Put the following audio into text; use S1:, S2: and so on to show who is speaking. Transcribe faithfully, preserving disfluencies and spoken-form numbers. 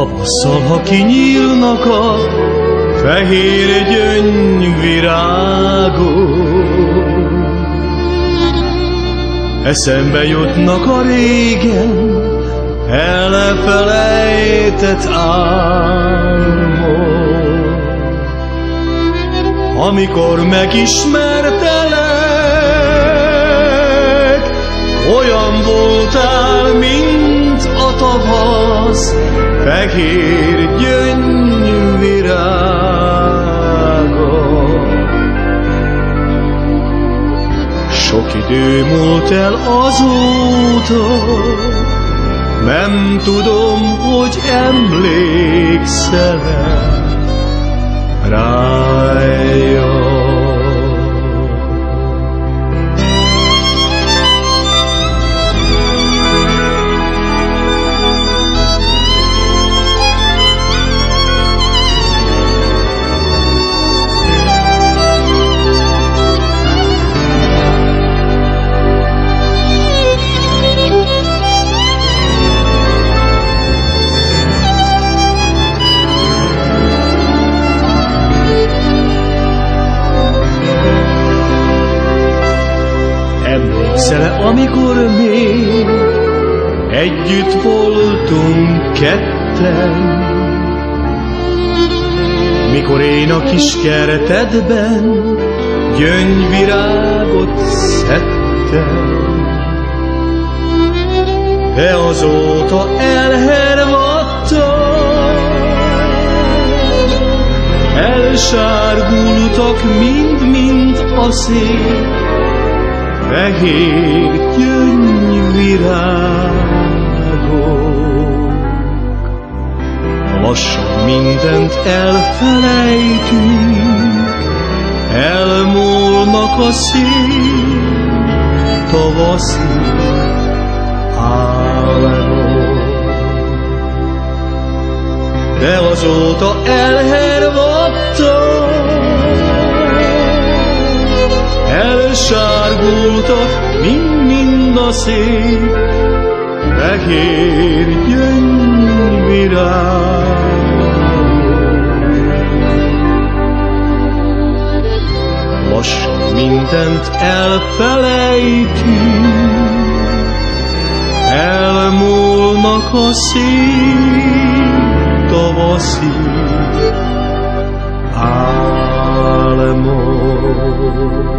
S1: Tavasszal, ha kinyílnak a fehér gyöngyvirágok, eszembe jutnak a régen elfelejtett álmok. Amikor megismertelek, olyan voltál, mint a tavasz fehér gyöngyvirága. Sok idő múlt el azóta, nem tudom, hogy emlékszel-e rája. Emlékszel-e, amikor még együtt voltunk ketten, mikor én a kis kertedben gyöngyvirágot szedtem? De azóta elhervadtam, elsárgultak mind-mind a szép fehér gyöngyvirágok. Lassan mindent elfelejtünk, elmúlnak a szép tavaszi álmok. De azóta elhervadtam, elsárgultak mind-mind a szép fehér gyöngyvirágok. Lassan mindent elfelejtünk, elmúlnak a szép tavaszi álmok.